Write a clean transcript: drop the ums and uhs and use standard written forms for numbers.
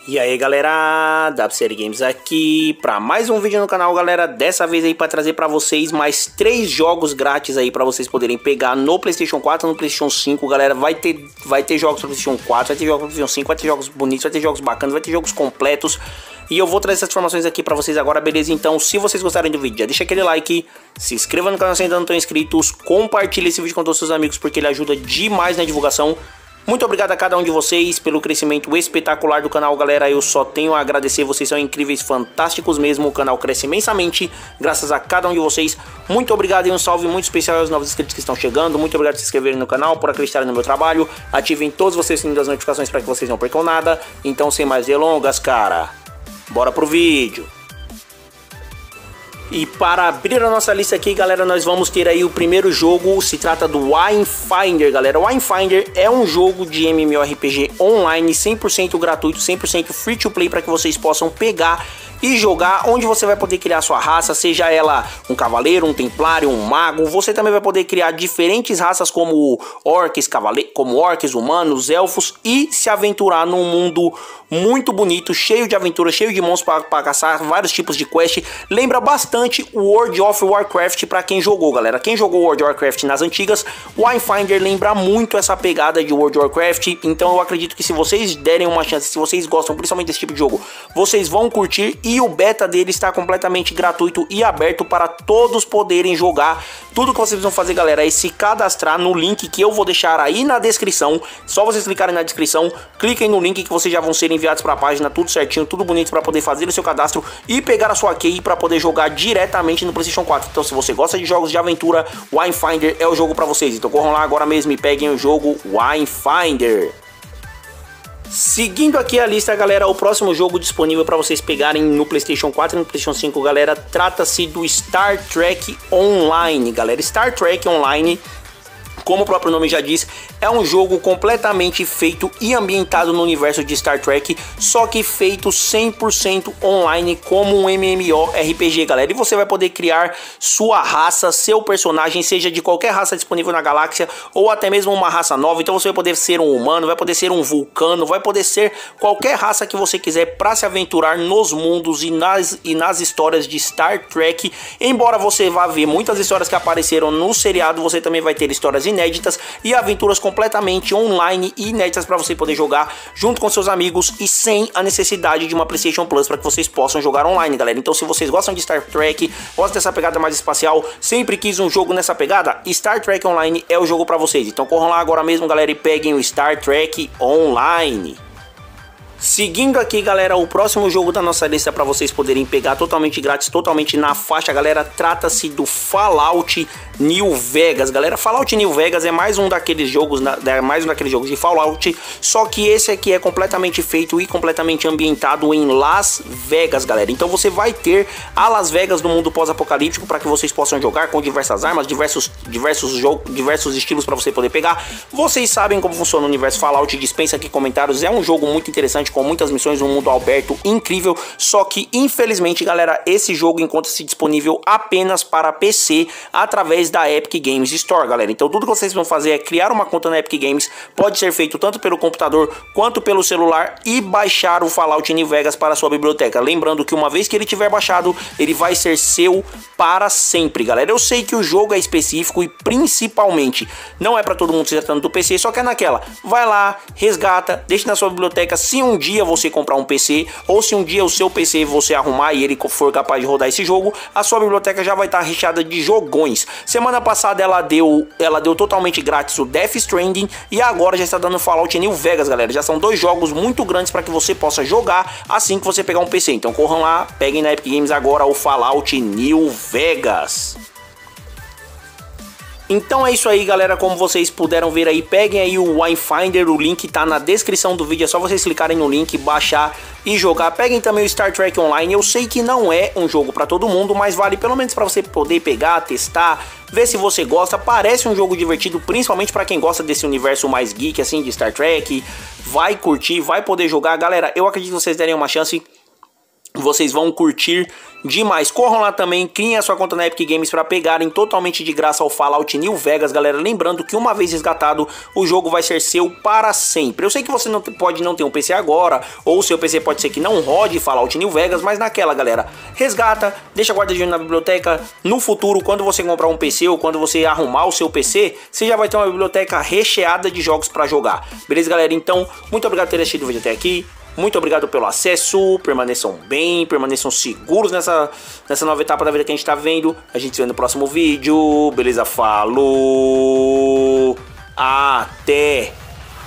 E aí galera, WCL Games aqui para mais um vídeo no canal, galera. Dessa vez aí para trazer para vocês mais 3 jogos grátis aí para vocês poderem pegar no PlayStation 4 e no PlayStation 5, galera. Vai ter jogos no PlayStation 4, vai ter jogos no PlayStation 5, vai ter jogos bonitos, vai ter jogos bacanas, vai ter jogos completos. E eu vou trazer essas informações aqui para vocês agora, beleza? Então, se vocês gostarem do vídeo, já deixa aquele like, se inscreva no canal se ainda não estão inscritos, compartilhe esse vídeo com todos os seus amigos porque ele ajuda demais na divulgação. Muito obrigado a cada um de vocês pelo crescimento espetacular do canal, galera. Eu só tenho a agradecer, vocês são incríveis, fantásticos mesmo. O canal cresce imensamente graças a cada um de vocês. Muito obrigado e um salve muito especial aos novos inscritos que estão chegando. Muito obrigado por se inscreverem no canal, por acreditarem no meu trabalho. Ativem todos vocês o sininho das notificações para que vocês não percam nada. Então, sem mais delongas, cara, bora pro vídeo. E para abrir a nossa lista aqui, galera, nós vamos ter aí o primeiro jogo. Se trata do Winefinder, galera. O Winefinder é um jogo de MMORPG online, 100% gratuito, 100% free to play, para que vocês possam pegar e jogar, onde você vai poder criar sua raça, seja ela um cavaleiro, um templário, um mago. Você também vai poder criar diferentes raças como orcs, orcs, humanos, elfos, e se aventurar num mundo muito bonito, cheio de aventuras, cheio de monstros para caçar, vários tipos de quest. Lembra bastante o World of Warcraft para quem jogou, galera. Quem jogou World of Warcraft nas antigas, o Winefinder lembra muito essa pegada de World of Warcraft. Então eu acredito que se vocês derem uma chance, se vocês gostam principalmente desse tipo de jogo, vocês vão curtir. E o beta dele está completamente gratuito e aberto para todos poderem jogar. Tudo que vocês vão fazer, galera, é se cadastrar no link que eu vou deixar aí na descrição. Só vocês clicarem na descrição, cliquem no link que vocês já vão ser enviados para a página, tudo certinho, tudo bonito, para poder fazer o seu cadastro e pegar a sua key para poder jogar diretamente no PlayStation 4. Então, se você gosta de jogos de aventura, o Winefinder é o jogo para vocês. Então corram lá agora mesmo e peguem o jogo Winefinder. Seguindo aqui a lista, galera, o próximo jogo disponível para vocês pegarem no PlayStation 4 e no PlayStation 5, galera, trata-se do Star Trek Online, galera. Star Trek Online, como o próprio nome já diz, é um jogo completamente feito e ambientado no universo de Star Trek, só que feito 100% online como um MMORPG, galera. E você vai poder criar sua raça, seu personagem, seja de qualquer raça disponível na galáxia ou até mesmo uma raça nova. Então você vai poder ser um humano, vai poder ser um vulcano, vai poder ser qualquer raça que você quiser para se aventurar nos mundos e nas histórias de Star Trek. Embora você vá ver muitas histórias que apareceram no seriado, você também vai ter histórias inéditas e aventuras completamente online e inéditas para você poder jogar junto com seus amigos e sem a necessidade de uma PlayStation Plus para que vocês possam jogar online, galera. Então, se vocês gostam de Star Trek, gostam dessa pegada mais espacial, sempre quis um jogo nessa pegada, Star Trek Online é o jogo para vocês. Então, corram lá agora mesmo, galera, e peguem o Star Trek Online. Seguindo aqui, galera, o próximo jogo da nossa lista para vocês poderem pegar totalmente grátis, totalmente na faixa, galera, trata-se do Fallout New Vegas, galera. Fallout New Vegas é mais um daqueles jogos, de Fallout, só que esse aqui é completamente feito e completamente ambientado em Las Vegas, galera. Então você vai ter a Las Vegas do mundo pós-apocalíptico para que vocês possam jogar com diversas armas, diversos estilos para você poder pegar. Vocês sabem como funciona o universo Fallout, dispensa aqui comentários. É um jogo muito interessante, com muitas missões, um mundo aberto incrível, só que infelizmente, galera, esse jogo encontra-se disponível apenas para PC através da Epic Games Store, galera. Então tudo que vocês vão fazer é criar uma conta na Epic Games, pode ser feito tanto pelo computador quanto pelo celular, e baixar o Fallout New Vegas para a sua biblioteca. Lembrando que uma vez que ele tiver baixado, ele vai ser seu para sempre, galera. Eu sei que o jogo é específico e principalmente não é para todo mundo se tratando do PC, só que é naquela, vai lá, resgata, deixa na sua biblioteca. Se um dia você comprar um PC, ou se um dia o seu PC você arrumar e ele for capaz de rodar esse jogo, a sua biblioteca já vai estar recheada de jogões. Semana passada ela deu totalmente grátis o Death Stranding, e agora já está dando Fallout New Vegas, galera. Já são 2 jogos muito grandes para que você possa jogar assim que você pegar um PC. Então corram lá, peguem na Epic Games agora o Fallout New Vegas. Então é isso aí, galera, como vocês puderam ver aí, peguem aí o Winefinder, o link tá na descrição do vídeo, é só vocês clicarem no link, baixar e jogar. Peguem também o Star Trek Online, eu sei que não é um jogo para todo mundo, mas vale pelo menos para você poder pegar, testar, ver se você gosta. Parece um jogo divertido, principalmente para quem gosta desse universo mais geek, assim, de Star Trek, vai curtir, vai poder jogar. Galera, eu acredito que vocês derem uma chance. Vocês vão curtir demais. Corram lá também, criem a sua conta na Epic Games para pegarem totalmente de graça o Fallout New Vegas, galera. Lembrando que uma vez resgatado, o jogo vai ser seu para sempre. Eu sei que você pode não ter um PC agora, ou o seu PC pode ser que não rode Fallout New Vegas, mas naquela, galera, resgata, deixa guardadinho na biblioteca. No futuro, quando você comprar um PC ou quando você arrumar o seu PC, você já vai ter uma biblioteca recheada de jogos para jogar. Beleza, galera? Então, muito obrigado por ter assistido o vídeo até aqui. Muito obrigado pelo acesso, permaneçam bem, permaneçam seguros nessa nova etapa da vida que a gente tá vendo. A gente se vê no próximo vídeo, beleza? Falou! Até!